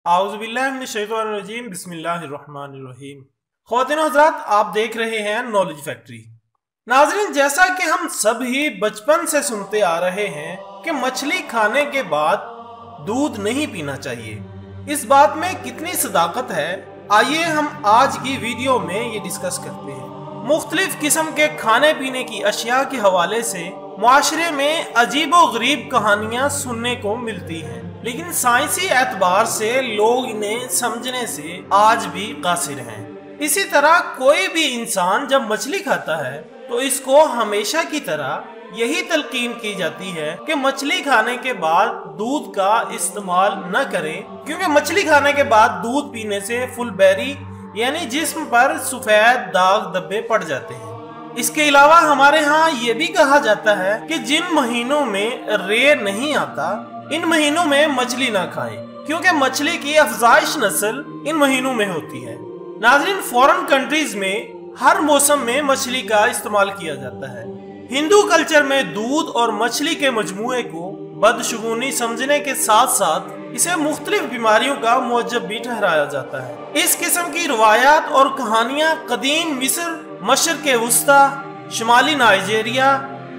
आऊज़ुबिल्लाहिमिनश्शैतानिर्रजीम बिस्मिल्लाहिर्रहमानिर्रहीम। ख़वातीन हज़रात, आप देख रहे हैं नॉलेज फैक्ट्री। नाज़रीन, जैसा कि हम सब ही बचपन से सुनते आ रहे हैं कि मछली खाने के बाद दूध नहीं पीना चाहिए। इस बात में कितनी सदाकत है, आइए हम आज की वीडियो में ये डिस्कस करते हैं। मुख्तलिफ किस्म के खाने पीने की अशिया के हवाले से मुआशरे में अजीबो गरीब कहानियां सुनने को मिलती हैं, लेकिन साइंसी एतबार से लोग इन्हें समझने से आज भी कासिर हैं। इसी तरह कोई भी इंसान जब मछली खाता है तो इसको हमेशा की तरह यही तलकीन की जाती है कि मछली खाने के बाद दूध का इस्तेमाल न करें, क्योंकि मछली खाने के बाद दूध पीने से फुलबेरी यानी जिस्म पर सफेद दाग धब्बे पड़ जाते हैं। इसके अलावा हमारे यहाँ ये भी कहा जाता है कि जिन महीनों में रे नहीं आता, इन महीनों में मछली ना खाएं, क्योंकि मछली की अफजाइश नस्ल इन महीनों में होती है। नाज़रीन, फॉरेन कंट्रीज में हर मौसम में मछली का इस्तेमाल किया जाता है। हिंदू कल्चर में दूध और मछली के मजमूए को बदशगुनी समझने के साथ साथ इसे मुख्तलिफ बीमारियों का मुअज्जब भी ठहराया जाता है। इस किस्म की रवायात और कहानियां कदीम मिस्र, मशरिक़ वुस्ता, शुमाली नाइजीरिया,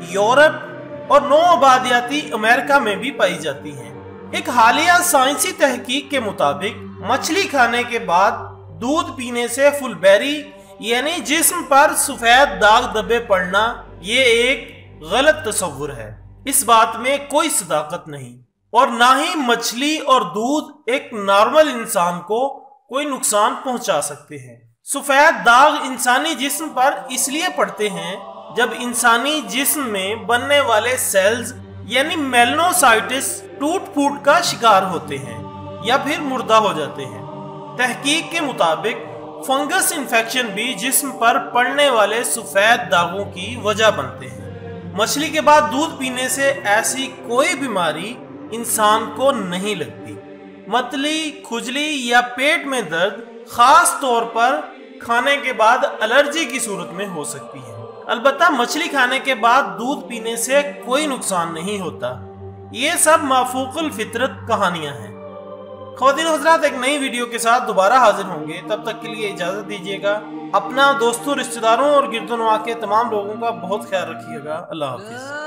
यूरोप और नौ आबादियाती अमेरिका में भी पाई जाती हैं। एक हालिया साइंसी तहकीक के मुताबिक मछली खाने के बाद दूध पीने से फुलबेरी यानी जिस्म पर सफेद दाग धब्बे पड़ना ये एक गलत तस्वुर है। इस बात में कोई सदाकत नहीं, और ना ही मछली और दूध एक नॉर्मल इंसान को कोई नुकसान पहुंचा सकते हैं। सफेद दाग इंसानी जिस्म पर इसलिए पड़ते हैं जब इंसानी जिस्म में बनने वाले सेल्स यानी मेलनोसाइटिस टूट फूट का शिकार होते हैं या फिर मुर्दा हो जाते हैं। तहकीक के मुताबिक फंगस इन्फेक्शन भी जिस्म पर पड़ने वाले सफेद दागों की वजह बनते हैं। मछली के बाद दूध पीने से ऐसी कोई बीमारी इंसान को नहीं लगती। मतली, खुजली या पेट में दर्द खास तौर पर खाने के बाद एलर्जी की सूरत में हो सकती है। अलबत्ता मछली खाने के बाद दूध पीने से कोई नुकसान नहीं होता। ये सब माफूकुल फितरत कहानियां हैं। ख़वातीन हज़रात, एक नई वीडियो के साथ दोबारा हाजिर होंगे। तब तक के लिए इजाज़त दीजिएगा। अपना, दोस्तों, रिश्तेदारों और गिरदोनवा के तमाम लोगों का बहुत ख्याल रखिएगा। अल्लाह हाफिज़।